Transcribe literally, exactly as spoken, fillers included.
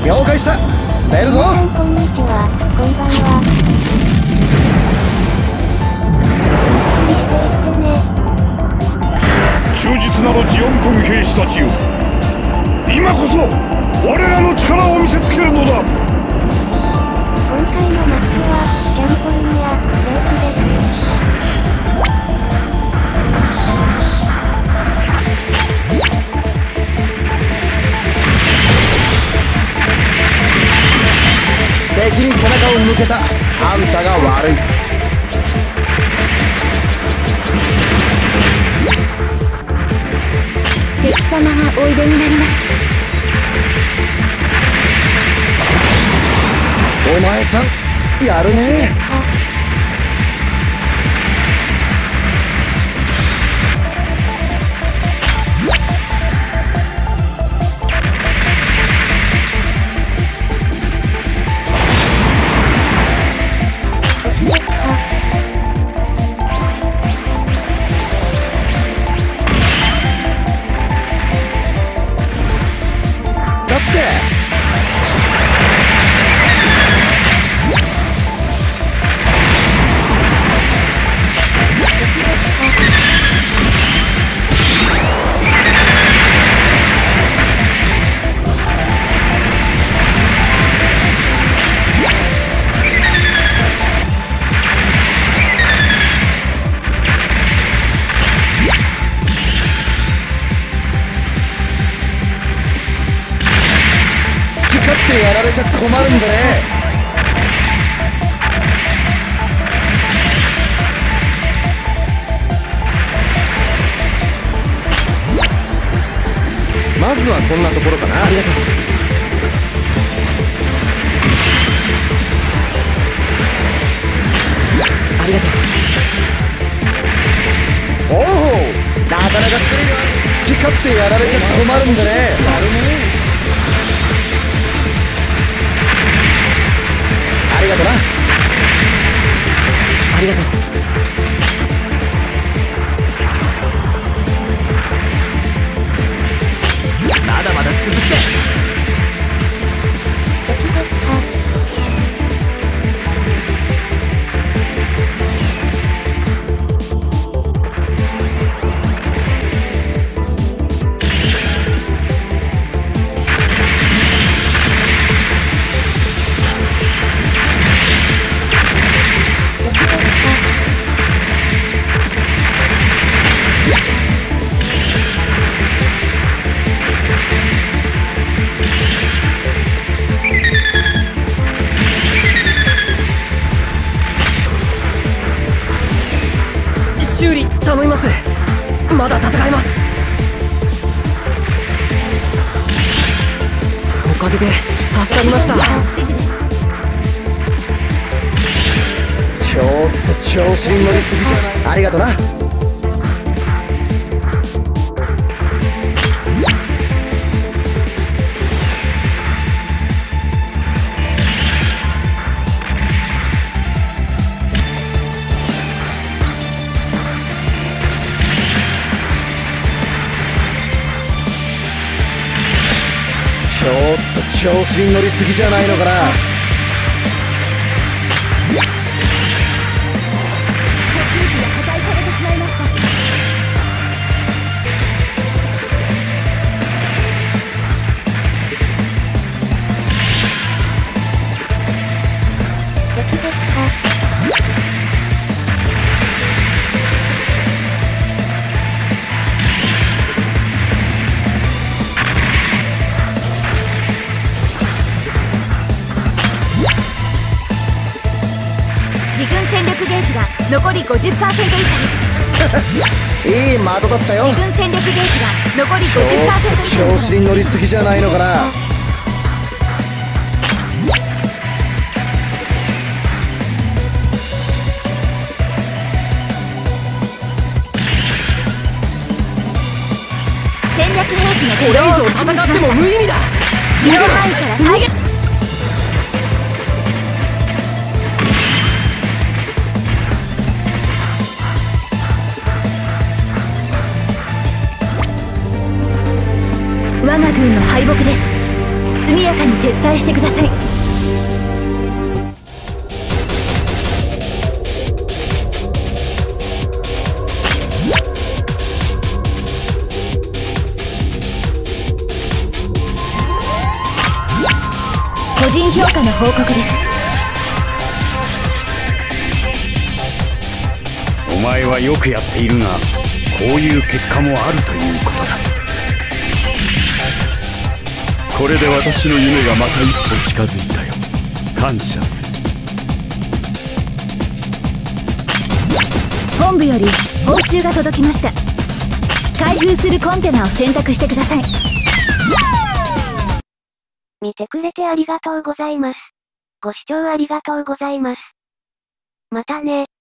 了解した。出るぞ。 皆さんこんにちは。こんばんは。 忠実なるジオンコン兵士たちよ、今こそ我らの力を見せつけるのだ。 今回のマップはキャンフォルニアレークです。 敵に背中を向けたあんたが悪い。 敵様がおいでになります。 お前さんやるね。やられちゃ困るんだね。まずはこんなところかな。ありがとう。ありがとう。おお、なかなかスリルある。好き勝手やられちゃ困るんだね。やるね。ありがとな。ありがとう。まだまだ続きだ。修理頼みます。まだ戦えます。おかげで助かりました。ちょっと調子に乗りすぎじゃない。ありがとうな。ちょっと調子に乗りすぎじゃないのかな。 自軍戦力ゲージが残り ごじゅっパーセント 以下です。 いい的だったよ。 自軍戦力ゲージが残り ごじゅっパーセント 以下です。 調子に乗りすぎじゃないのかな。 戦略兵器のこれ以上戦っても無意味だ。 目の前から逃げ。我が軍の敗北です。速やかに撤撤退してください。個人評価の報告です。 お前はよくやっているが、こういう結果もあるということだ。これで私の夢がまた一歩近づいたよ。感謝する。 本部より報酬が届きました。開封するコンテナを選択してください。 見てくれてありがとうございます。ご視聴ありがとうございます。またね。